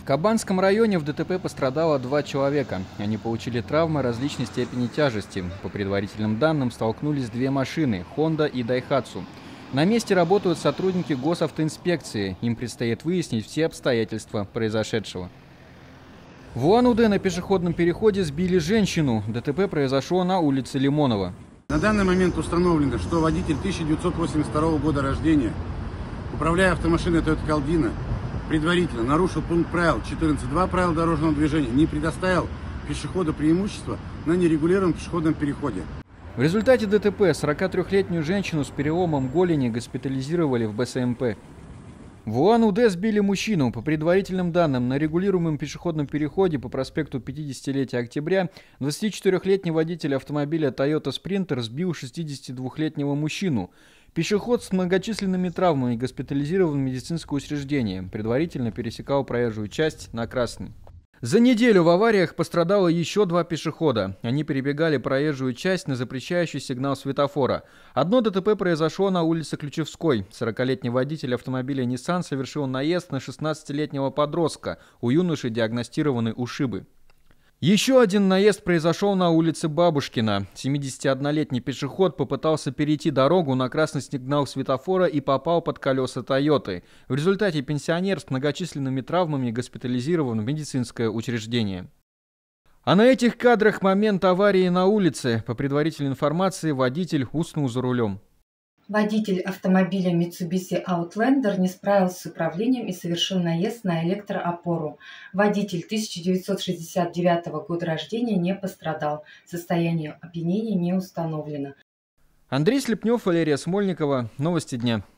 В Кабанском районе в ДТП пострадало 2 человека. Они получили травмы различной степени тяжести. По предварительным данным, столкнулись 2 машины – Honda и Daihatsu. На месте работают сотрудники госавтоинспекции. Им предстоит выяснить все обстоятельства произошедшего. В Улан-Удэ на пешеходном переходе сбили женщину. ДТП произошло на улице Лимонова. На данный момент установлено, что водитель 1982 года рождения, управляя автомашиной Toyota Caldina, предварительно нарушил пункт правил 14.2 правил дорожного движения, не предоставил пешеходу преимущества на нерегулируемом пешеходном переходе. В результате ДТП 43-летнюю женщину с переломом голени госпитализировали в БСМП. В Улан-Удэ сбили мужчину. По предварительным данным, на регулируемом пешеходном переходе по проспекту 50-летия октября 24-летний водитель автомобиля Toyota Sprinter сбил 62-летнего мужчину. Пешеход с многочисленными травмами госпитализирован в медицинское учреждение. Предварительно пересекал проезжую часть на красный. За неделю в авариях пострадало еще 2 пешехода. Они перебегали проезжую часть на запрещающий сигнал светофора. Одно ДТП произошло на улице Ключевской. 40-летний водитель автомобиля Nissan совершил наезд на 16-летнего подростка. У юноши диагностированы ушибы. Еще один наезд произошел на улице Бабушкина. 71-летний пешеход попытался перейти дорогу на красный сигнал светофора и попал под колеса Тойоты. В результате пенсионер с многочисленными травмами госпитализирован в медицинское учреждение. А на этих кадрах момент аварии на улице. По предварительной информации, водитель уснул за рулем. Водитель автомобиля Mitsubishi Outlander не справился с управлением и совершил наезд на электроопору. Водитель 1969 года рождения не пострадал. Состояние опьянения не установлено. Андрей Слепнев, Валерия Смольникова. Новости дня.